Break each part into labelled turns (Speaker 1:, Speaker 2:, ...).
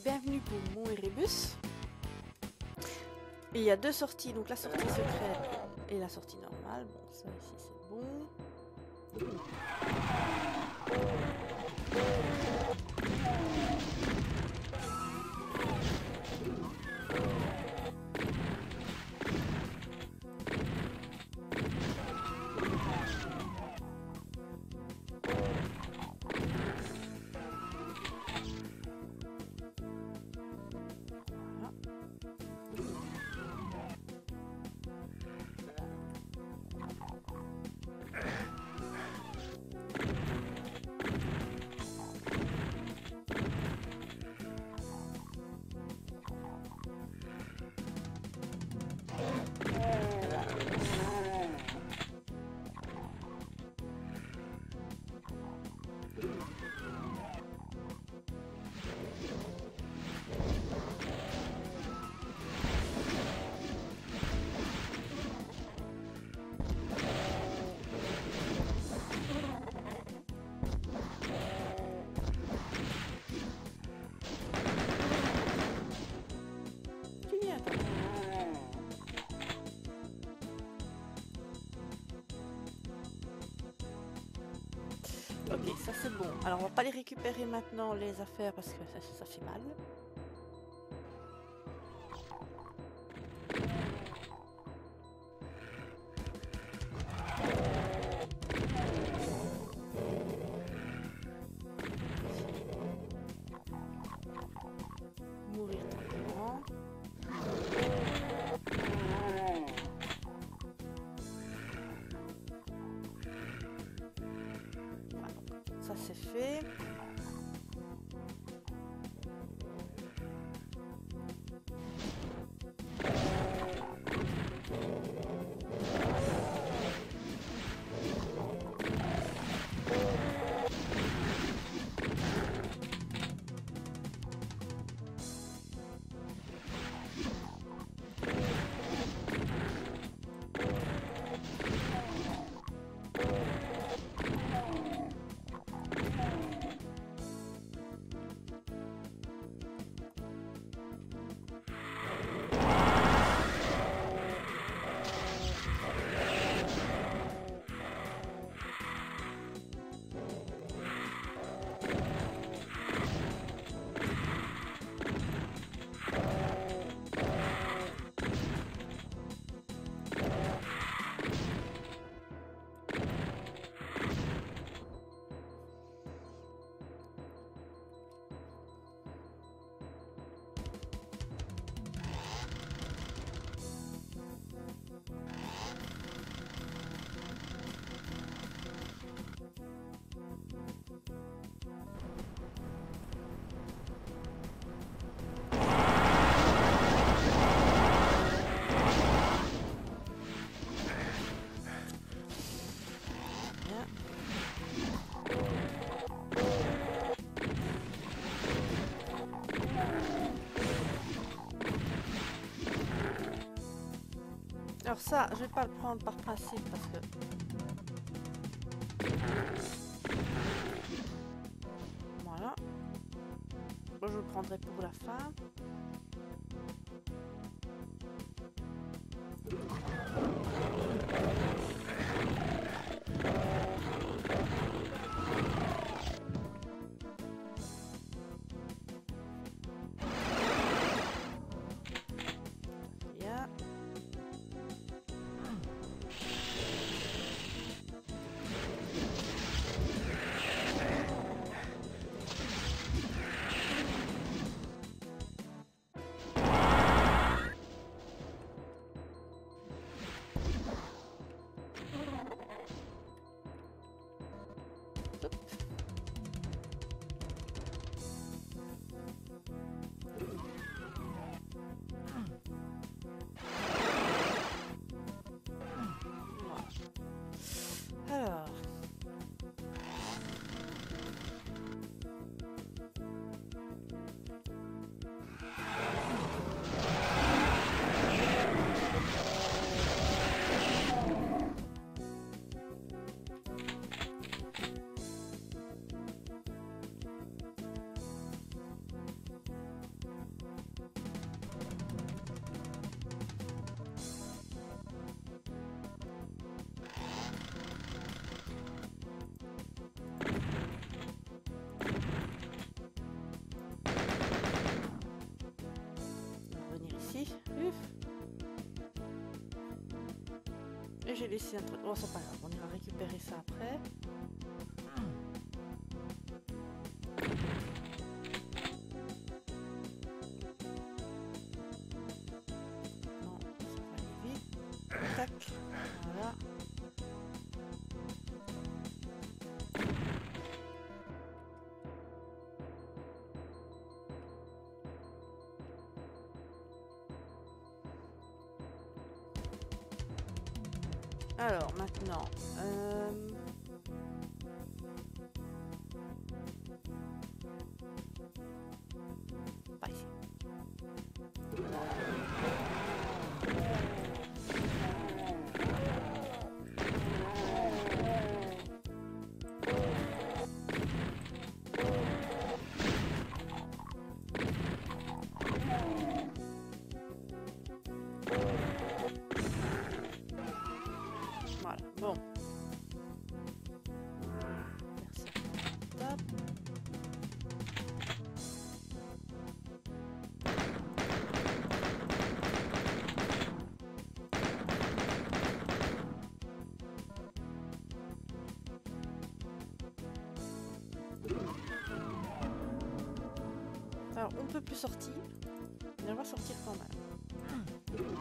Speaker 1: bienvenue pour Mont Erebus. Il y a deux sorties, donc la sortie secrète et la sortie normale. Bon, ça ici c'est bon. Ok, ça c'est bon. Alors on va pas les récupérer maintenant les affaires parce que ça fait mal. Mourir tranquillement. Voilà, ça c'est fait. Alors ça, je vais pas le prendre par principe parce que... Voilà. Moi, je le prendrai pour la fin. Bien. que j'ai laissé un truc. Oh, c'est pas grave, on ira récupérer ça après. Non, ça va aller vite. Tac, voilà. Alors maintenant, pas ici. Voilà, bon. Merci. Hop. Alors, on peut plus sortir, mais on va sortir quand même. Voilà.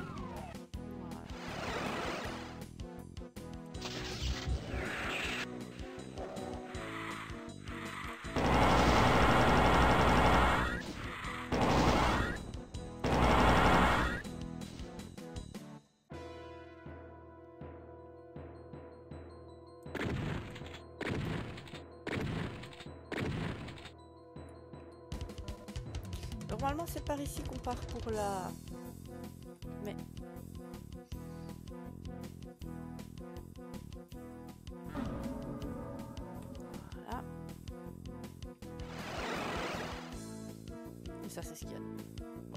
Speaker 1: Normalement, c'est par ici qu'on part pour la... Mais... Voilà. Et ça, c'est ce qu'il y a. Bon.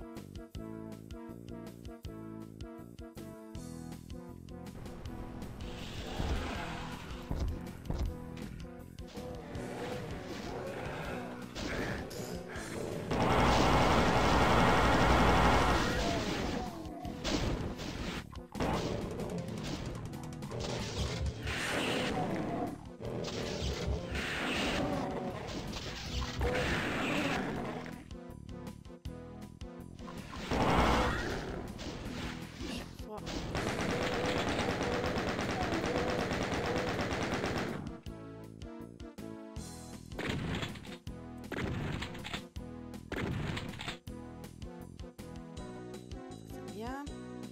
Speaker 1: Bien.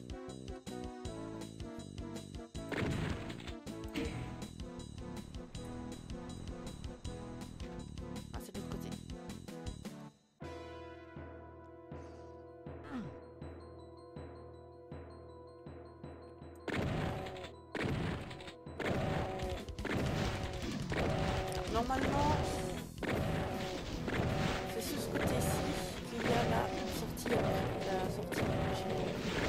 Speaker 1: Ah, c'est de l'autre côté. Normalement, c'est sur ce côté-ci qu'il y a la sortie originale.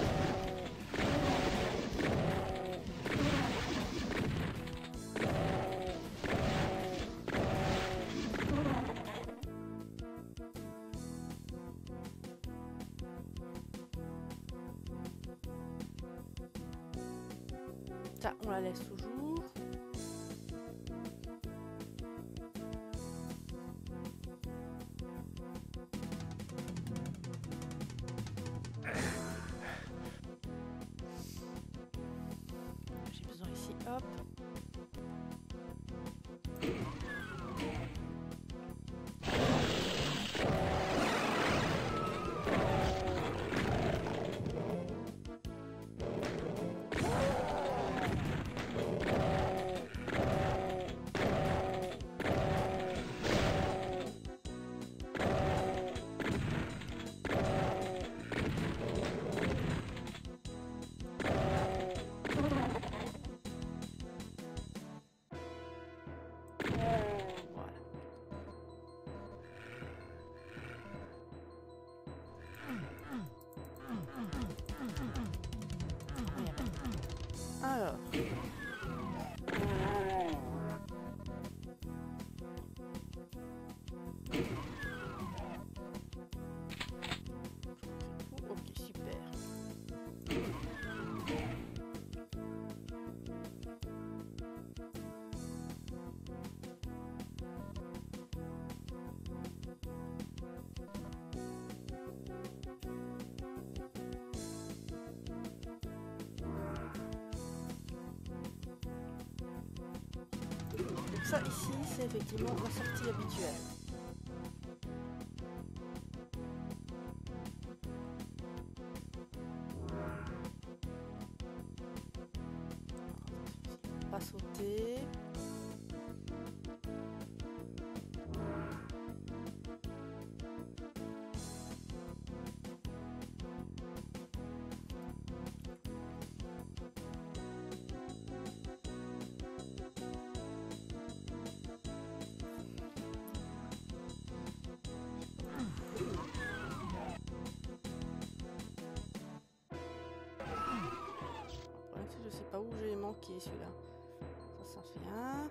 Speaker 1: Ça, on la laisse toujours. J'ai besoin ici, hop. Alors. Ok, super. Donc ça ici, c'est effectivement la sortie habituelle. Pas sauter. Je sais pas où j'ai manqué celui-là. Ça fait un.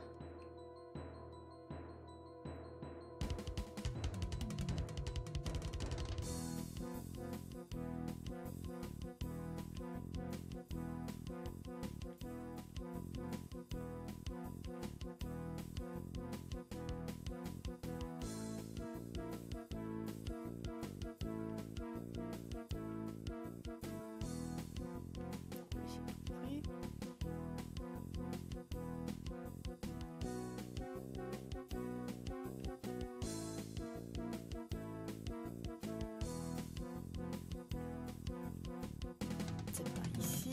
Speaker 1: C'est pas ici.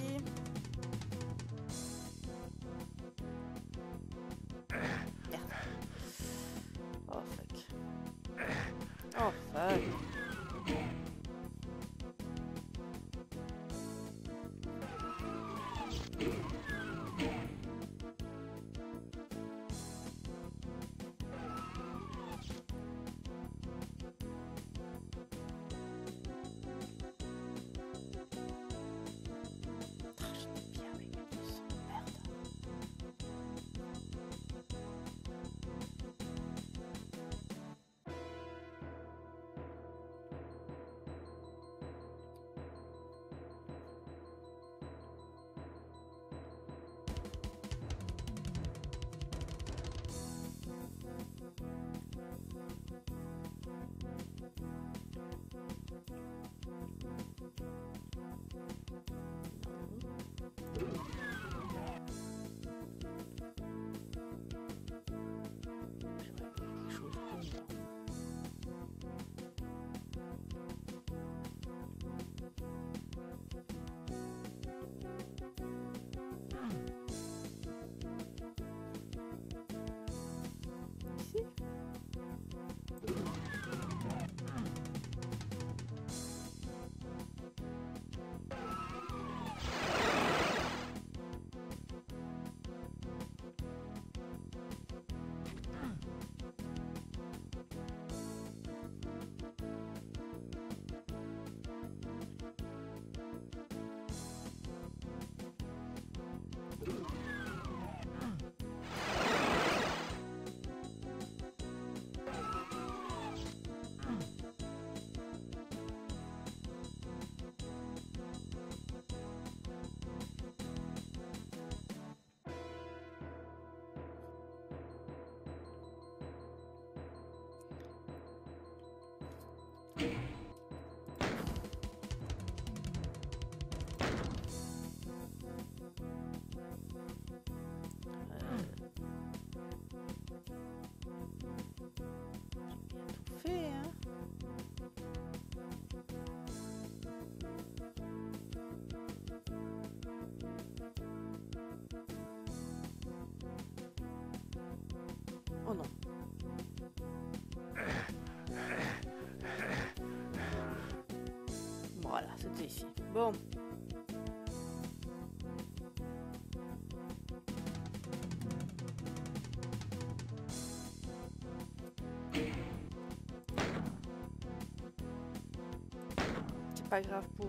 Speaker 1: Merde. Oh fuck. Oh fuck. Oh non. Voilà, c'était ici. Bon. C'est pas grave pour...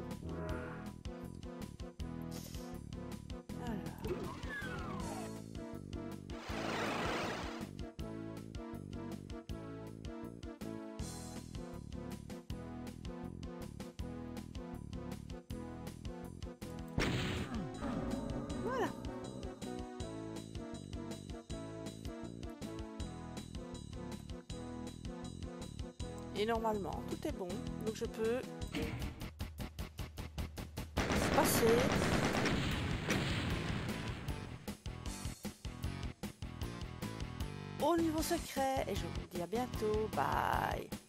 Speaker 1: Voilà. Et normalement, tout est bon. Donc je peux passer. au niveau secret. Et je vous dis à bientôt. Bye.